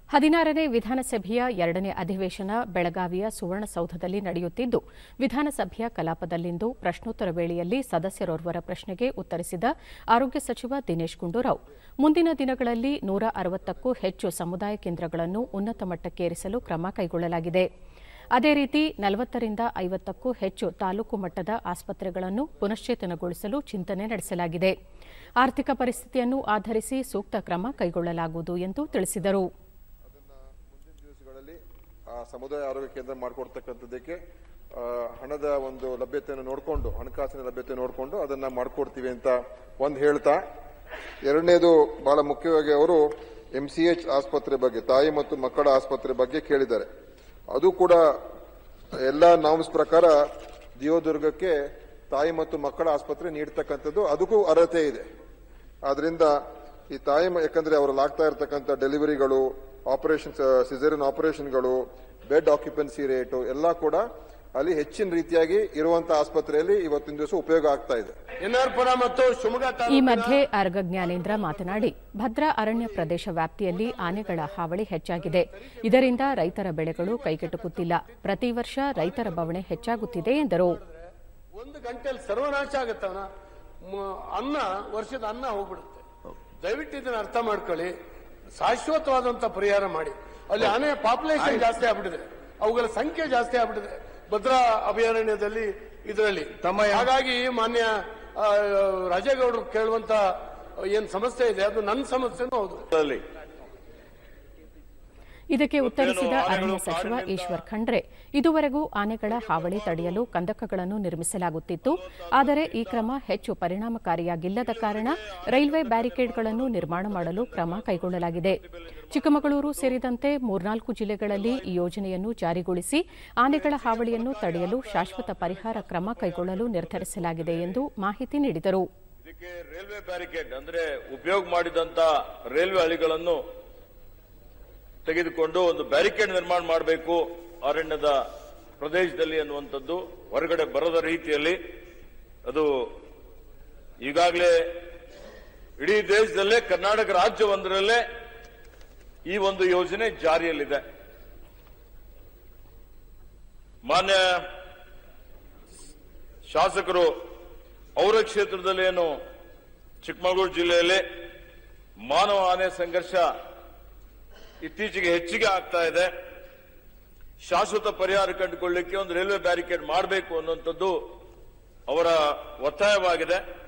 16ನೇ ವಿಧಾನಸಭೆಯ 2ನೇ ಅಧಿವೇಶನ ಬೆಳಗಾವಿಯ ಸುವರ್ಣಸೌಧದಲ್ಲಿ ನಡೆಯುತ್ತಿದ್ದು, ವಿಧಾನಸಭೆಯ ಕಲಾಪದಲ್ಲಿಂದು ಪ್ರಶ್ನೋತ್ತರ ವೇಳೆಯಲ್ಲಿ ಸದಸ್ಯರೋರ್ವರ ಪ್ರಶ್ನೆಗೆ ಉತ್ತರಿಸಿದ ಆರೋಗ್ಯ ಸಚಿವ ದಿನೇಶ್ ಗುಂಡೂರಾವ್, ಮುಂದಿನ ದಿನಗಳಲ್ಲಿ 160ಕ್ಕೂ ಹೆಚ್ಚು ಸಮುದಾಯ ಕೇಂದ್ರಗಳನ್ನು ಉನ್ನತ ಮಟ್ಟಕ್ಕೇರಿಸಲು ಕ್ರಮ ಕೈಗೊಳ್ಳಲಾಗಿದೆ. ಅದೇ ರೀತಿ 40ರಿಂದ 50ಕ್ಕೂ ಹೆಚ್ಚು ತಾಲೂಕು ಮಟ್ಟದ ಆಸ್ಪತ್ರೆಗಳನ್ನು ಪುನಶ್ಚೇತನಗೊಳಿಸಲು ಚಿಂತನೆ ನಡೆಸಲಾಗಿದೆ. ಆರ್ಥಿಕ ಪರಿಸ್ಥಿತಿಯನ್ನು ಆಧರಿಸಿ ಸೂಕ್ತ ಕ್ರಮ ಕೈಗೊಳ್ಳಲಾಗುವುದು ಎಂದು ತಿಳಿಸಿದರು. ಸಮುದಾಯ ಆರೋಗ್ಯ ಕೇಂದ್ರ ಮಾಡಿಕೊಡ್ತಕ್ಕಂಥದ್ದಕ್ಕೆ ಹಣದ ಒಂದು ಲಭ್ಯತೆಯನ್ನು ನೋಡಿಕೊಂಡು, ಹಣಕಾಸಿನ ಲಭ್ಯತೆ ನೋಡಿಕೊಂಡು ಅದನ್ನ ಮಾಡಿಕೊಡ್ತೀವಿ ಅಂತ ಒಂದು ಹೇಳ್ತಾ, ಎರಡನೇದು ಬಹಳ ಮುಖ್ಯವಾಗಿ ಅವರು MCH ಆಸ್ಪತ್ರೆ ಬಗ್ಗೆ, ತಾಯಿ ಮತ್ತು ಮಕ್ಕಳ ಆಸ್ಪತ್ರೆ ಬಗ್ಗೆ ಕೇಳಿದ್ದಾರೆ. ಅದು ಕೂಡ ಎಲ್ಲ ನಾಮ್ಸ್ ಪ್ರಕಾರ ಜೀವದುರ್ಗಕ್ಕೆ ತಾಯಿ ಮತ್ತು ಮಕ್ಕಳ ಆಸ್ಪತ್ರೆ ನೀಡತಕ್ಕಂಥದ್ದು, ಅದಕ್ಕೂ ಅರ್ಹತೆ ಇದೆ. ಆದ್ರಿಂದ ಈ ತಾಯಿ, ಯಾಕಂದ್ರೆ ಅವರಲ್ಲಿ ಆಗ್ತಾ ಇರತಕ್ಕಂಥ ಡೆಲಿವರಿಗಳು, ಆಪರೇಷನ್ಸ್, ಸಿಸೇರಿಯನ್ ಆಪರೇಷನ್ಗಳು, ಬೆಡ್ ಆಕ್ಯುಪೆನ್ಸಿ ರೇಟು ಎಲ್ಲ ಕೂಡ ಅಲ್ಲಿ ಹೆಚ್ಚಿನ ರೀತಿಯಾಗಿ ಇರುವಂತಹ ಆಸ್ಪತ್ರೆಯಲ್ಲಿ ಇವತ್ತಿನ ದಿವಸ ಉಪಯೋಗ ಆಗ್ತಾ ಇದೆ. ಈ ಮಧ್ಯೆ ಆರ್ಗ ಜ್ಞಾನೇಂದ್ರ ಮಾತನಾಡಿ, ಭದ್ರಾ ಅರಣ್ಯ ಪ್ರದೇಶ ವ್ಯಾಪ್ತಿಯಲ್ಲಿ ಆನೆಗಳ ಹಾವಳಿ ಹೆಚ್ಚಾಗಿದೆ. ಇದರಿಂದ ರೈತರ ಬೆಳೆಗಳು ಕೈಗೆಟುಕುತ್ತಿಲ್ಲ. ಪ್ರತಿ ವರ್ಷ ರೈತರ ಬವಣೆ ಹೆಚ್ಚಾಗುತ್ತಿದೆ ಎಂದರು. ಒಂದು ಗಂಟೆಯಲ್ಲಿ ಸರ್ವನಾಶ ಆಗುತ್ತವನ ಅನ್ನ, ವರ್ಷದ ಅನ್ನ ಹೋಗ್ಬಿಡುತ್ತೆ. ದಯವಿಟ್ಟು ಇದನ್ನ ಅರ್ಥ ಮಾಡ್ಕೊಳ್ಳಿ, ಶಾಶ್ವತವಾದಂತ ಪರಿಹಾರ ಮಾಡಿ. ಅಲ್ಲಿ ಆನೆ ಪಾಪ್ಯುಲೇಷನ್ ಜಾಸ್ತಿ ಆಗ್ಬಿಟ್ಟಿದೆ, ಅವುಗಳ ಸಂಖ್ಯೆ ಜಾಸ್ತಿ ಆಗ್ಬಿಟ್ಟಿದೆ ಭದ್ರಾ ಅಭಯಾರಣ್ಯದಲ್ಲಿ, ಇದರಲ್ಲಿ. ಹಾಗಾಗಿ ಮಾನ್ಯ ರಾಜೇಗೌಡರು ಕೇಳುವಂತ ಏನ್ ಸಮಸ್ಯೆ ಇದೆ, ಅದು ನನ್ನ ಸಮಸ್ಯೆನೂ ಹೌದು. ಇದಕ್ಕೆ ಉತ್ತರಿಸಿದ ಅರಣ್ಯ ಸಚಿವ ಈಶ್ವರ್ ಖಂಡ್ರೆ, ಇದುವರೆಗೂ ಆನೆಗಳ ಹಾವಳಿ ತಡೆಯಲು ಕಂದಕಗಳನ್ನು ನಿರ್ಮಿಸಲಾಗುತ್ತಿತ್ತು. ಆದರೆ ಈ ಕ್ರಮ ಹೆಚ್ಚು ಪರಿಣಾಮಕಾರಿಯಾಗಿಲ್ಲದ ಕಾರಣ ರೈಲ್ವೆ ಬ್ಯಾರಿಕೇಡ್ಗಳನ್ನು ನಿರ್ಮಾಣ ಮಾಡಲು ಕ್ರಮ ಕೈಗೊಳ್ಳಲಾಗಿದೆ. ಚಿಕ್ಕಮಗಳೂರು ಸೇರಿದಂತೆ 3-4 ಜಿಲ್ಲೆಗಳಲ್ಲಿ ಈ ಯೋಜನೆಯನ್ನು ಜಾರಿಗೊಳಿಸಿ ಆನೆಗಳ ಹಾವಳಿಯನ್ನು ತಡೆಯಲು ಶಾಶ್ವತ ಪರಿಹಾರ ಕ್ರಮ ಕೈಗೊಳ್ಳಲು ನಿರ್ಧರಿಸಲಾಗಿದೆ ಎಂದು ಮಾಹಿತಿ ನೀಡಿದರು. ಇದಕ್ಕೆ ರೈಲ್ವೆ ಬ್ಯಾರಿಕೇಡ್ ಅಂದ್ರೆ ಉಪಯೋಗ ಮಾಡಿದಂತ ರೈಲ್ವೆ ಹಳಿಗಳನ್ನು ತೆಗೆದುಕೊಂಡು ಒಂದು ಬ್ಯಾರಿಕೇಡ್ ನಿರ್ಮಾಣ ಮಾಡಬೇಕು ಅರಣ್ಯದ ಪ್ರದೇಶದಲ್ಲಿ ಅನ್ನುವಂಥದ್ದು ಹೊರಗಡೆ ಬರದ ರೀತಿಯಲ್ಲಿ. ಅದು ಈಗಾಗಲೇ ಇಡೀ ದೇಶದಲ್ಲೇ ಕರ್ನಾಟಕ ರಾಜ್ಯವೊಂದರಲ್ಲೇ ಈ ಒಂದು ಯೋಜನೆ ಜಾರಿಯಲ್ಲಿದೆ. ಮಾನ್ಯ ಶಾಸಕರು ಅವರ ಕ್ಷೇತ್ರದಲ್ಲಿ ಏನು ಚಿಕ್ಕಮಗಳೂರು ಜಿಲ್ಲೆಯಲ್ಲಿ ಮಾನವ ಆನೆ ಸಂಘರ್ಷ ಇತ್ತೀಚೆಗೆ ಹೆಚ್ಚಿಗೆ ಆಗ್ತಾ ಇದೆ. ಶಾಶ್ವತ ಪರಿಹಾರ ಕಂಡುಕೊಳ್ಳಲಿಕ್ಕೆ ಒಂದು ರೈಲ್ವೆ ಬ್ಯಾರಿಕೇಡ್ ಮಾಡಬೇಕು ಅನ್ನುವಂಥದ್ದು ಅವರ ಒತ್ತಾಯವಾಗಿದೆ.